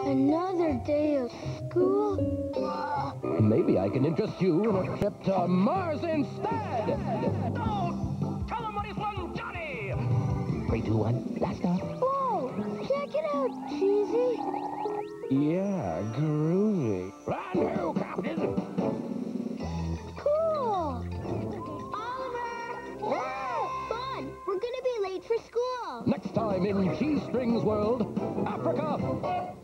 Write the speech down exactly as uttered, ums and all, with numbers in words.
Another day of school? Maybe I can interest you in a trip to Mars instead. Oh, tell him what he's won, Johnny! Three, two, one, blast off. Whoa, check it out, Cheesy. Yeah, groovy. Brand new, Captain. Cool. Oliver! Ah, Bud, we're gonna be late for school. Next time in Cheese Strings World, Africa.